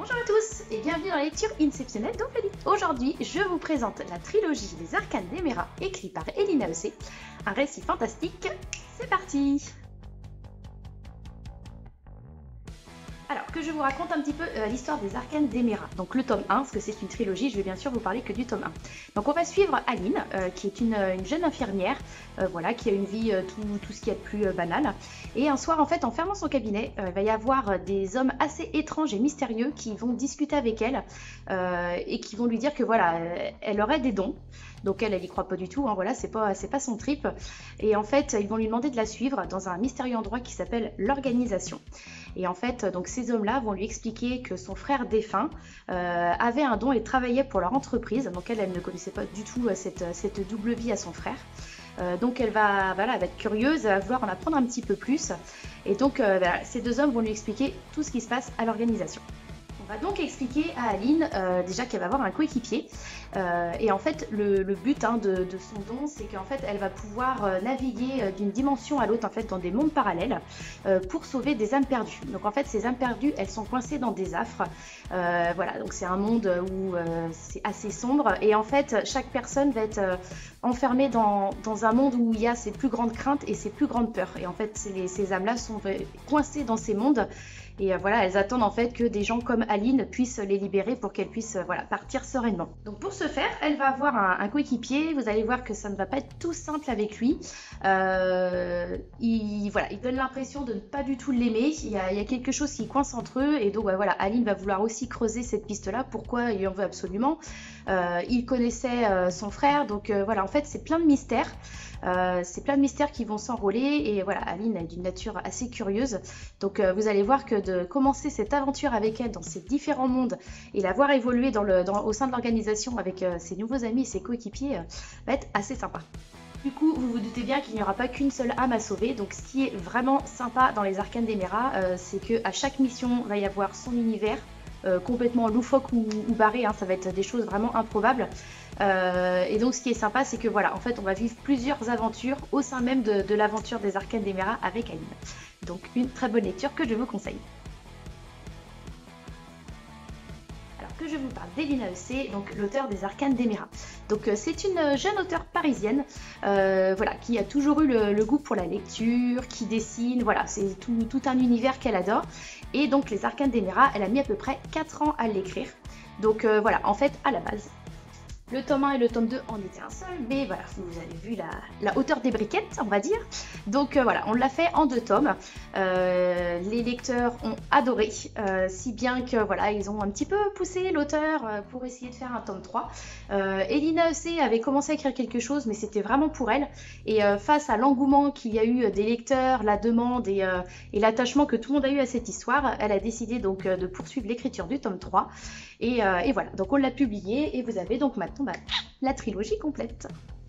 Bonjour à tous et bienvenue dans la lecture inceptionnelle d'Ophélie. Aujourd'hui, je vous présente la trilogie Les Arcanes d'Emera, écrite par Elina Ecé, un récit fantastique. C'est parti! Alors, que je vous raconte un petit peu l'histoire des Arcanes d'Emera. Donc le tome 1, parce que c'est une trilogie, je vais bien sûr vous parler que du tome 1. Donc on va suivre Aline, qui est une jeune infirmière, voilà, qui a une vie tout ce qu'il y a de plus banal. Et un soir, en fait, en fermant son cabinet, il va y avoir des hommes assez étranges et mystérieux qui vont discuter avec elle et qui vont lui dire que voilà, elle aurait des dons. Donc elle y croit pas du tout, hein, voilà, c'est pas son trip. Et en fait, ils vont lui demander de la suivre dans un mystérieux endroit qui s'appelle l'Organisation. Et en fait, donc ces hommes-là vont lui expliquer que son frère défunt avait un don et travaillait pour leur entreprise. Donc elle ne connaissait pas du tout cette double vie à son frère. Donc elle va être curieuse, elle va vouloir en apprendre un petit peu plus. Et donc ces deux hommes vont lui expliquer tout ce qui se passe à l'Organisation. On va donc expliquer à Aline déjà qu'elle va avoir un coéquipier et en fait le but de son don, c'est qu'en fait elle va pouvoir naviguer d'une dimension à l'autre en fait dans des mondes parallèles pour sauver des âmes perdues. Donc en fait ces âmes perdues, elles sont coincées dans des affres, voilà, donc c'est un monde où c'est assez sombre et en fait chaque personne va être enfermée dans un monde où il y a ses plus grandes craintes et ses plus grandes peurs. Et en fait ces âmes là sont coincées dans ces mondes. Et voilà, elles attendent en fait que des gens comme Aline puissent les libérer pour qu'elles puissent partir sereinement. Donc pour ce faire, elle va avoir un coéquipier. Vous allez voir que ça ne va pas être tout simple avec lui. Il donne l'impression de ne pas du tout l'aimer. Il y a quelque chose qui coince entre eux. Et donc voilà, Aline va vouloir aussi creuser cette piste-là. Pourquoi il en veut absolument. Il connaissait son frère. Donc voilà, en fait c'est plein de mystères. C'est plein de mystères qui vont s'enrôler et voilà, Aline est d'une nature assez curieuse, donc vous allez voir que de commencer cette aventure avec elle dans ces différents mondes et la voir évoluer au sein de l'organisation avec ses nouveaux amis et ses coéquipiers va être assez sympa. Du coup, vous vous doutez bien qu'il n'y aura pas qu'une seule âme à sauver, donc ce qui est vraiment sympa dans les Arcanes d'Emera, c'est qu'à chaque mission, il va y avoir son univers, complètement loufoque ou barré, hein, ça va être des choses vraiment improbables. Et donc ce qui est sympa, c'est que voilà, en fait on va vivre plusieurs aventures au sein même de l'aventure des Arcanes d'Emera avec Aline. Donc une très bonne lecture que je vous conseille. Alors que je vous parle d'Elina Ecé, donc l'auteur des Arcanes d'Emera. Donc c'est une jeune auteure parisienne, voilà, qui a toujours eu le goût pour la lecture, qui dessine, voilà, c'est tout un univers qu'elle adore. Et donc les Arcanes d'Emera, elle a mis à peu près 4 ans à l'écrire. Donc voilà, en fait à la base, le tome 1 et le tome 2 en étaient un seul, mais voilà, vous avez vu la hauteur des briquettes, on va dire. Donc voilà, on l'a fait en 2 tomes. Les lecteurs ont adoré, si bien que voilà, ils ont un petit peu poussé l'auteur pour essayer de faire un tome 3. Elina Ecé avait commencé à écrire quelque chose, mais c'était vraiment pour elle. Et face à l'engouement qu'il y a eu des lecteurs, la demande et l'attachement que tout le monde a eu à cette histoire, elle a décidé donc de poursuivre l'écriture du tome 3. Et voilà, donc on l'a publié et vous avez donc maintenant la trilogie complète.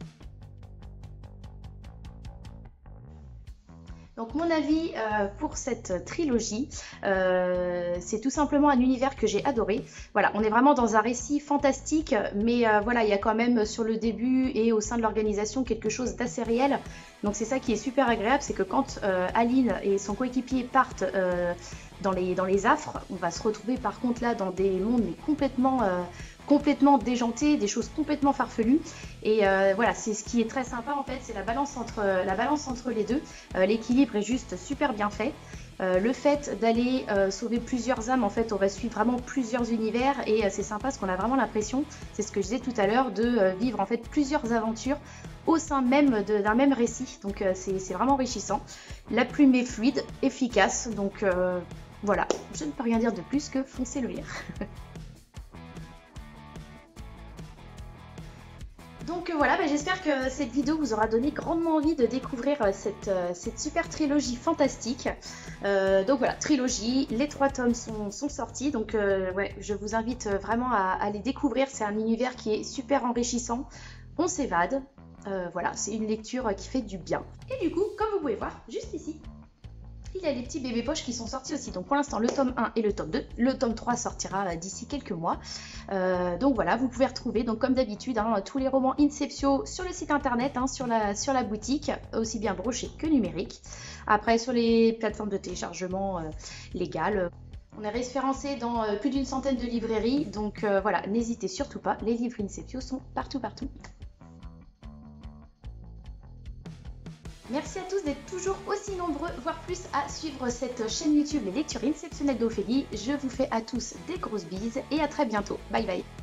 Donc mon avis pour cette trilogie, c'est tout simplement un univers que j'ai adoré. Voilà, on est vraiment dans un récit fantastique, mais voilà, il y a quand même sur le début et au sein de l'organisation quelque chose d'assez réel. Donc c'est ça qui est super agréable, c'est que quand Aline et son coéquipier partent dans les affres, on va se retrouver par contre là dans des mondes mais complètement déjantés, des choses complètement farfelues. Et voilà, c'est ce qui est très sympa en fait, c'est la balance entre les deux. L'équilibre est juste super bien fait. Le fait d'aller sauver plusieurs âmes, en fait, on va suivre vraiment plusieurs univers et c'est sympa parce qu'on a vraiment l'impression, c'est ce que je disais tout à l'heure, de vivre en fait plusieurs aventures au sein même d'un même récit. Donc c'est vraiment enrichissant. La plume est fluide, efficace, donc voilà, je ne peux rien dire de plus que foncez le lire. Donc voilà, j'espère que cette vidéo vous aura donné grandement envie de découvrir cette super trilogie fantastique. Donc voilà, trilogie, les 3 tomes sont sortis, donc ouais, je vous invite vraiment à les découvrir. C'est un univers qui est super enrichissant, on s'évade, voilà, c'est une lecture qui fait du bien. Et du coup, comme vous pouvez voir, juste ici, il y a les petits bébés poches qui sont sortis aussi. Donc pour l'instant le tome 1 et le tome 2. Le tome 3 sortira d'ici quelques mois. Donc voilà, vous pouvez retrouver, donc comme d'habitude, tous les romans Inceptio sur le site internet, sur la boutique, aussi bien brochés que numériques. Après sur les plateformes de téléchargement légales. On est référencé dans plus d'une centaine de librairies, donc voilà, n'hésitez surtout pas, les livres Inceptio sont partout partout. Merci à tous d'être toujours aussi nombreux, voire plus, à suivre cette chaîne YouTube Les Lectures Inceptionnelles d'Ophélie. Je vous fais à tous des grosses bises et à très bientôt. Bye bye.